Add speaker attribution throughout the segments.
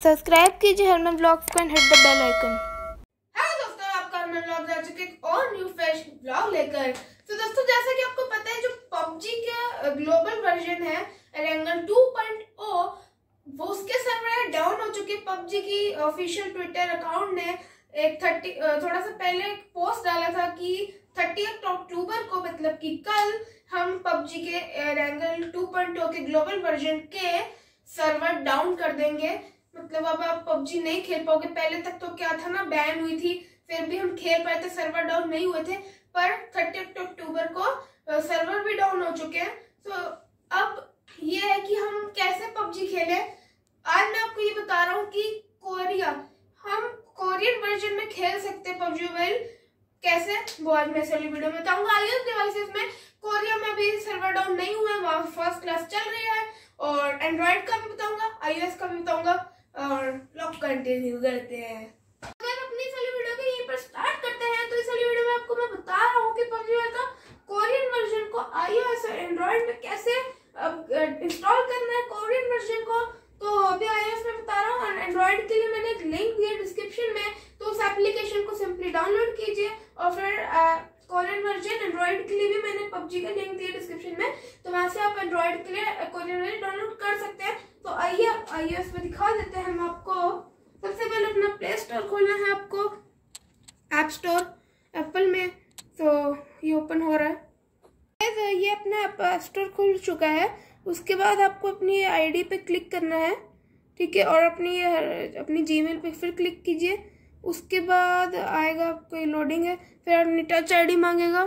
Speaker 1: Subscribe कीजिए Harman blogs को and hit the bell icon.
Speaker 2: Hello दोस्तों, आपका हरमन ब्लॉग्स आ चुके एक और न्यू फ्रेश ब्लॉग लेकर। तो दोस्तों, जैसा कि आपको पता है, जो पबजी का ग्लोबल वर्जन है एरेंगल 2.0, वो उसके सर्वर डाउन हो चुके। पबजी की ऑफिशियल ट्विटर अकाउंट ने एक थोड़ा सा पहले एक पोस्ट डाला था कि 30 अक्टूबर को, मतलब कि कल, हम पबजी के एरेंगल 2.0 के ग्लोबल वर्जन के सर्वर डाउन कर देंगे। मतलब अब आप पबजी नहीं खेल पाओगे। पहले तक तो क्या था ना, बैन हुई थी, फिर भी हम खेल पाए थे, सर्वर डाउन नहीं हुए थे। पर 30 अक्टूबर को सर्वर भी डाउन हो चुके हैं। तो अब ये है कि हम कैसे पबजी खेलें। आज मैं आपको ये बता रहा हूँ कि हम कोरियन वर्जन में खेल सकते हैं पबजी मोबाइल कैसे, वो आज मैं इस वाली वीडियो में बताऊंगा। आईओएस डिवाइसेस में कोरिया में अभी सर्वर डाउन नहीं हुआ है, वहाँ फर्स्ट क्लास चल रही है। और एंड्रॉइड का भी बताऊंगा, आईओएस का भी बताऊंगा। और लॉक कंटिन्यू करते हैं। अगर अपनी इस वाली वीडियो को यहीं पर स्टार्ट करते हैं, तो इस वाली वीडियो में आपको मैं बता रहा हूँ कि पबजी का कोरियन वर्जन को आईओएस और एंड्रॉइड में कैसे इंस्टॉल करना है कोरियन वर्जन को। तो अभी आईओएस में बता रहा हूँ, एंड्रॉइड के लिए मैंने एक लिंक दिया डिस्क्रिप्शन में, तो उस एप्लीकेशन को सिंपली डाउनलोड कीजिए। और फिर कोरियन वर्जन एंड्रॉइड के लिए भी मैंने पबजी का लिंक दिया डिस्क्रिप्शन में, तो वहां से आप एंड्रॉइड के लिए कोरियन वर्जन डाउनलोड कर सकते हैं। तो आइए आप आईओएस में दिखा देते हैं हम आपको। सबसे पहले अपना प्ले स्टोर खोलना है आपको, ऐप स्टोर एप्पल में। तो ये ओपन हो रहा है, ये अपना ऐप स्टोर खुल चुका है। उसके बाद आपको अपनी आईडी पे क्लिक करना है, ठीक है, और अपनी जीमेल पे फिर क्लिक कीजिए। उसके बाद आएगा आपको लोडिंग है, फिर अपनी टच आईडी मांगेगा।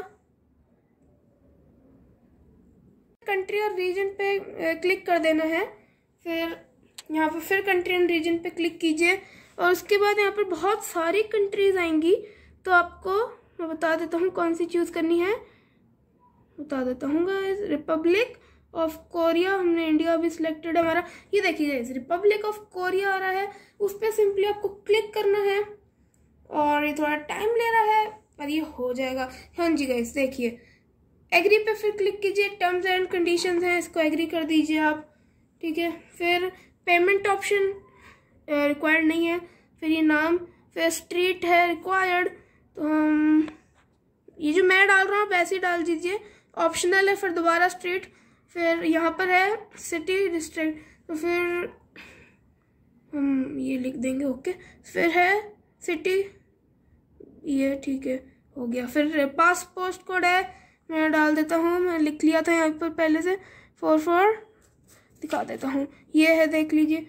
Speaker 2: कंट्री और रीजन पे क्लिक कर देना है। फिर यहाँ पे फिर कंट्री एंड रीजन पे क्लिक कीजिए, और उसके बाद यहाँ पर बहुत सारी कंट्रीज आएंगी। तो आपको मैं बता देता हूँ कौन सी चूज करनी है, बता देता हूँ गाइस। रिपब्लिक ऑफ कोरिया, हमने इंडिया भी सिलेक्टेड है हमारा। ये देखिए गाइस, रिपब्लिक ऑफ कोरिया आ रहा है, उस पर सिंपली आपको क्लिक करना है। और ये थोड़ा टाइम ले रहा है, पर ये हो जाएगा। हाँ जी गाइस, देखिए एग्री पे फिर क्लिक कीजिए। टर्म्स एंड कंडीशंस हैं, इसको एग्री कर दीजिए आप, ठीक है। फिर पेमेंट ऑप्शन रिक्वायर्ड नहीं है। फिर ये नाम, फिर स्ट्रीट है रिक्वायर्ड। तो हम ये जो मैं डाल रहा हूँ वैसे ही डाल दीजिए, ऑप्शनल है। फिर दोबारा स्ट्रीट, फिर यहाँ पर है सिटी डिस्ट्रिक्ट, तो फिर हम ये लिख देंगे, ओके। फिर है सिटी, ये ठीक है, हो गया। फिर पास पोस्ट कोड है, मैं डाल देता हूँ, मैं लिख लिया था यहाँ पर पहले से। 44 दिखा देता हूँ, ये है, देख लीजिए,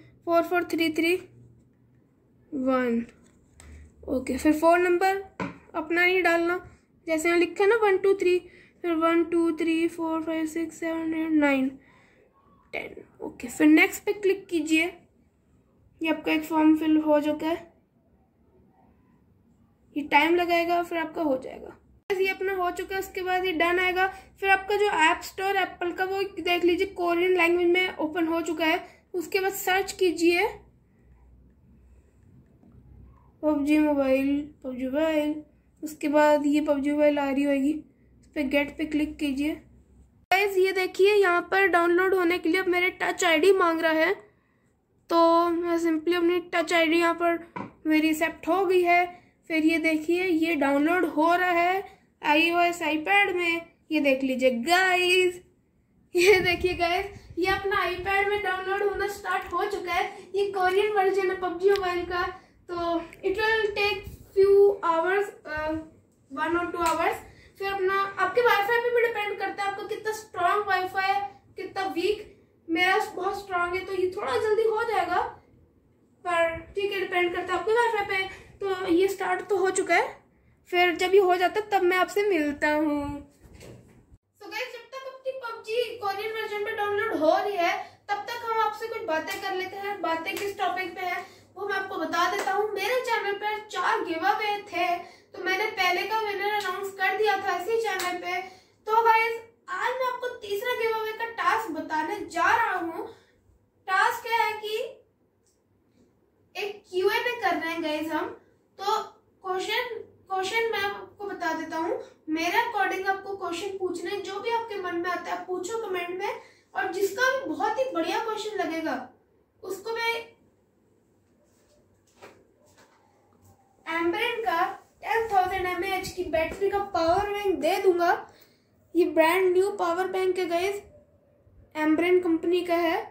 Speaker 2: 44331, ओके। फिर 4 नंबर अपना नहीं डालना, जैसे यहाँ लिखा है ना 1 2 3, फिर 1 2 3 4 5 6 7 8 9 10, ओके। फिर नेक्स्ट पे क्लिक कीजिए। ये आपका एक फॉर्म फिल हो चुका है, ये टाइम लगाएगा, फिर आपका हो जाएगा। ये अपना हो चुका है, उसके बाद ये डन आएगा। फिर आपका जो ऐप स्टोर एप्पल का, वो देख लीजिए कोरियन लैंग्वेज में ओपन हो चुका है। उसके बाद सर्च कीजिए पबजी मोबाइल। उसके बाद ये पबजी मोबाइल आ रही होगी, उस पर गेट पे क्लिक कीजिए। गाइस ये देखिए, यहाँ पर डाउनलोड होने के लिए अब मेरे टच आईडी मांग रहा है। तो मैं सिंपली अपनी टच आईडी यहाँ पर मेरी एक्सेप्ट हो गई है। फिर ये देखिए, ये डाउनलोड हो रहा है आईओएस आईपैड में। ये देख लीजिए गाइस, ये देखिए गाइस, ये अपना आईपैड में डाउनलोड होना स्टार्ट हो चुका है। ये कोरियन वर्जन है पबजी मोबाइल का। तो it will take few hours, 1 और 2 आवर्स। फिर अपना आपके वाईफाई पे भी डिपेंड करता है, आपका कितना स्ट्रॉन्ग वाईफाई है, कितना वीक। मेरा बहुत स्ट्रॉन्ग है, तो ये थोड़ा जल्दी हो जाएगा, पर ठीक है, डिपेंड करता है आपके वाईफाई पे। तो ये स्टार्ट तो हो चुका है। फिर जब ये हो जाता है तब मैं आपसे मिलता हूँ। तो गाइस, जब तक अपनी पबजी कोरियन वर्जन में डाउनलोड हो रही है, तब तक हम आपसे कुछ बातें कर लेते हैं। बातें किस टॉपिक पे है वो मैं आपको बता देता हूँ। मेरे चैनल पर 4 गिव अवे थे, तो मैंने पहले का विनर अनाउंस कर दिया था इसी चैनल पे। तो गाइस, आज मैं आपको तीसरा गिव अवे का टास्क बताने जा रहा हूँ। टास्क क्या है कि एक Q&A कर रहे हैं गाइस हम। तो क्वेश्चन मैं आपको बता देता हूँ, मेरे अकॉर्डिंग आपको क्वेश्चन पूछने, जो भी आपके मन में आता है आप पूछो कमेंट में। और जिसका भी बहुत ही बढ़िया क्वेश्चन लगेगा उसको मैं एम्ब्रेन का 10,000 mAh की बैटरी का पावर बैंक दे दूंगा। ये ब्रांड न्यू पावर बैंक है गाइस, एम्ब्रेन कंपनी का है,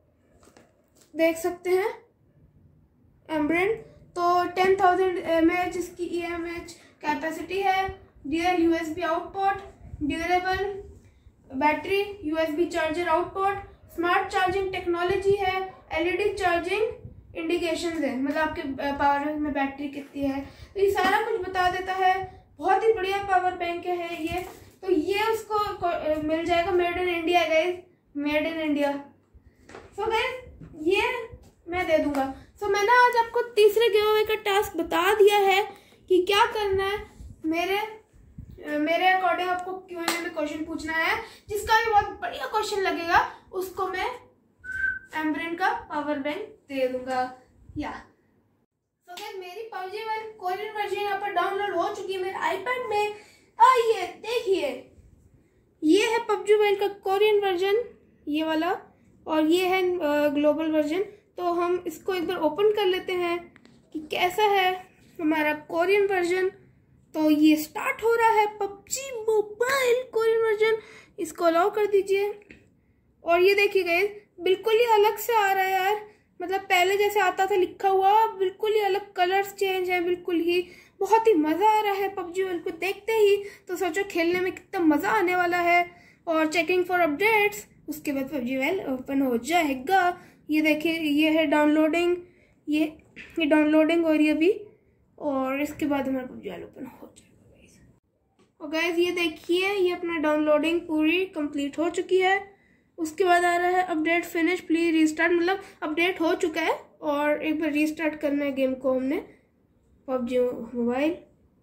Speaker 2: देख सकते हैं एम्ब्रेन। तो 10,000 mAh इसकी EMH कैपेसिटी है, dual USB output, durable battery, USB charger output, smart charging technology है, LED चार्जिंग इंडिकेशन है, मतलब आपके पावर बैंक में बैटरी कितनी है, तो ये सारा कुछ बता देता है। बहुत ही बढ़िया पावर बैंक है ये। तो ये उसको मिल जाएगा made in India guys, made in India. So guys ये मैं दे दूंगा। सो मैंने आज आपको तीसरे गिव अवे का टास्क बता दिया है कि क्या करना है। मेरे अकॉर्डिंग आपको Q&A में क्वेश्चन पूछना है, जिसका भी बहुत बढ़िया क्वेश्चन लगेगा उसको मैं एम्ब्रेन का पावर बैंक दे दूंगा। या सो गाइस मेरी PUBG Mobile कोरियन वर्जन यहाँ पर डाउनलोड हो चुकी है मेरे आईपैड में। आइए देखिए, ये है PUBG Mobile का कोरियन वर्जन, ये वाला, और ये है ग्लोबल वर्जन। तो हम इसको एक बार ओपन कर लेते हैं कि कैसा है हमारा कोरियन वर्जन। तो ये स्टार्ट हो रहा है PUBG Mobile कोरियन वर्जन, इसको अलाउ कर दीजिए। और ये देखिए गाइस बिल्कुल ही अलग से आ रहा है यार, मतलब पहले जैसे आता था लिखा हुआ, बिल्कुल ही अलग कलर्स चेंज है, बिल्कुल ही बहुत ही मजा आ रहा है PUBG Mobile को देखते ही। तो सोचो खेलने में कितना मजा आने वाला है। और चेकिंग फॉर अपडेट्स, उसके बाद PUBG Mobile ओपन हो जाएगा। ये देखिए ये है डाउनलोडिंग, ये डाउनलोडिंग हो रही है अभी, और इसके बाद हमारा PUBG Mobile ओपन हो जाएगा गाइस। और गाइस ये देखिए ये अपना डाउनलोडिंग पूरी कंप्लीट हो चुकी है। उसके बाद आ रहा है अपडेट फिनिश प्लीज रीस्टार्ट, मतलब अपडेट हो चुका है और एक बार रीस्टार्ट करना है गेम को हमने PUBG Mobile।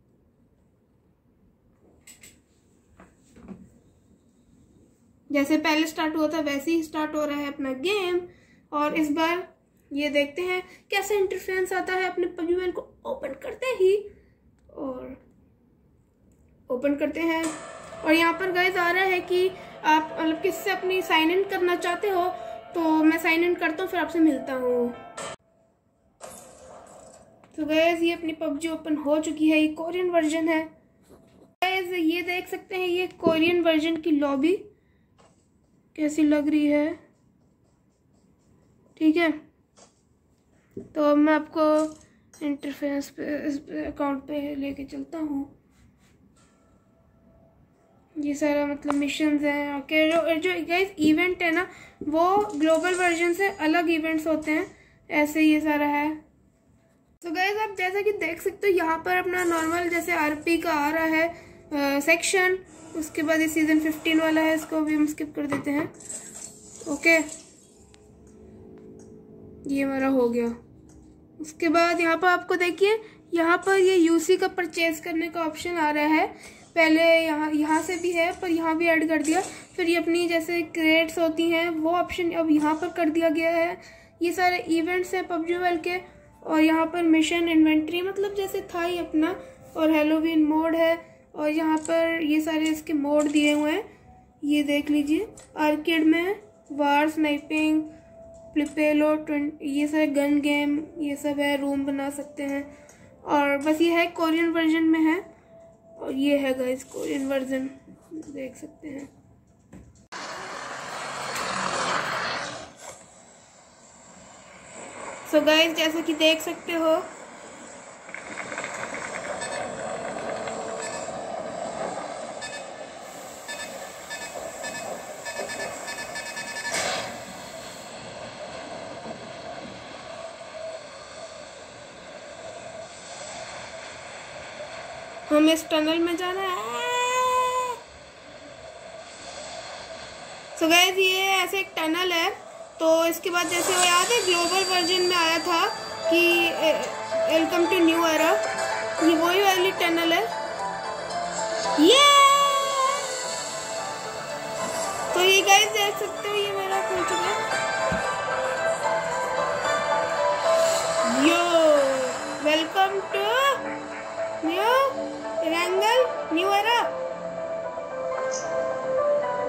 Speaker 2: जैसे पहले स्टार्ट हुआ था वैसे ही स्टार्ट हो रहा है अपना गेम। और इस बार ये देखते हैं कैसा इंटरफेरेंस आता है अपने PUBG Mobile को ओपन करते ही। और ओपन करते हैं और यहाँ पर गाइस आ रहा है कि आप मतलब किससे अपनी साइन इन करना चाहते हो, तो मैं साइन इन करता हूँ फिर आपसे मिलता हूँ। तो गाइस ये अपनी PUBG ओपन हो चुकी है, ये कोरियन वर्जन है गाइस। ये देख सकते हैं ये कोरियन वर्जन की लॉबी कैसी लग रही है, ठीक है। तो अब मैं आपको इंटरफेस पे इस अकाउंट पे लेके चलता हूँ। ये सारा मतलब मिशंस हैं कि जो गाइस इवेंट है ना वो ग्लोबल वर्जन से अलग इवेंट्स होते हैं, ऐसे ये सारा है। तो गाइस आप जैसा कि देख सकते हो यहाँ पर अपना नॉर्मल जैसे RP का आ रहा है सेक्शन। उसके बाद ये सीजन 15 वाला है, इसको भी हम स्किप कर देते हैं। ओके ये हमारा हो गया। उसके बाद यहाँ पर आपको देखिए यहाँ पर ये UC का परचेज करने का ऑप्शन आ रहा है। पहले यहाँ से भी है पर यहाँ भी ऐड कर दिया। फिर ये अपनी जैसे क्रेट्स होती हैं वो ऑप्शन अब यहाँ पर कर दिया गया है। ये सारे इवेंट्स हैं PUBG Mobile के। और यहाँ पर मिशन इन्वेंट्री मतलब जैसे था ही अपना, और हेलोवीन मोड है। और यहाँ पर ये सारे इसके मोड दिए हुए हैं, ये देख लीजिए। आर्केड में वार, स्नाइपिंग, प्लिपेलो, ये सारे गन गेम ये सब है, रूम बना सकते हैं। और बस ये है कोरियन वर्जन में है। और ये है गाइस कोरियन वर्जन, देख सकते हैं। सो गाइस जैसे कि देख सकते हो हमें इस टनल में जाना है। सो गाइस ये ऐसे एक टनल है। तो इसके बाद जैसे वो याद है ग्लोबल वर्जन में आया था कि वेलकम टू न्यू एरा, ये वही वाली टनल है ये। तो ये गाइस देख सकते हो ये मेरा खुल चुका है। Yo welcome to new Erangel new era.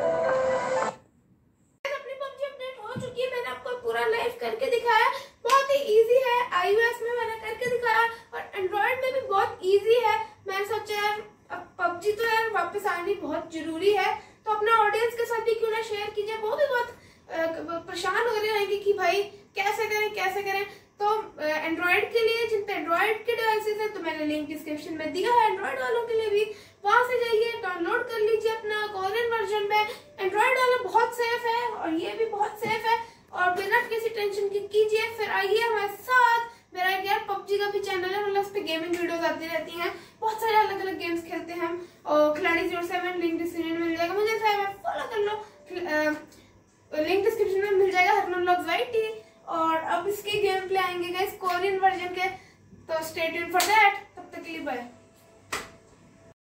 Speaker 2: अपनी PUBG अपडेट हो चुकी है, मैंने आपको पूरा लाइव करके दिखाया। बहुत ही इजी है, iOS में मैंने करके दिखाया और एंड्रॉइड में भी बहुत इजी है। मैंने सोचा यार अब पबजी तो यार वापस आनी बहुत जरूरी है, तो अपने ऑडियंस के साथ भी क्यों ना शेयर कीजिए। वो भी बहुत परेशान हो रहे होंगे कि भाई कैसे करें। तो एंड्रॉइड के लिए, जिन पे एंड्रॉइड के डिवाइसेस है, तो मैंने लिंक डिस्क्रिप्शन में दिया है एंड्रॉइड वालों के लिए भी, वहां से जाइए डाउनलोड कर लीजिए अपना कोरियन वर्जन में। एंड्रॉइड वाला बहुत सेफ है और ये भी बहुत सेफ है, और बिना किसी टेंशन के कीजिए। फिर आइए हमारे साथ, मेरा एक यार पबजी का भी चैनल है, मतलब उस पर गेमिंग वीडियोस आती रहती हैं, बहुत सारे अलग अलग गेम्स खेलते हैं हम। और खिलाड़ी 07 लिंक डिस्क्रिप्शन में मिल जाएगा, मुझे फॉलो कर लो, लिंक डिस्क्रिप्शन में मिल जाएगा हरमन व्लॉग्स YT। और अब इसके गेम प्ले आएंगे गाइस कोरियन वर्जन के, तो स्टे ट्यून्ड फॉर दैट। तब तक के लिए बाय।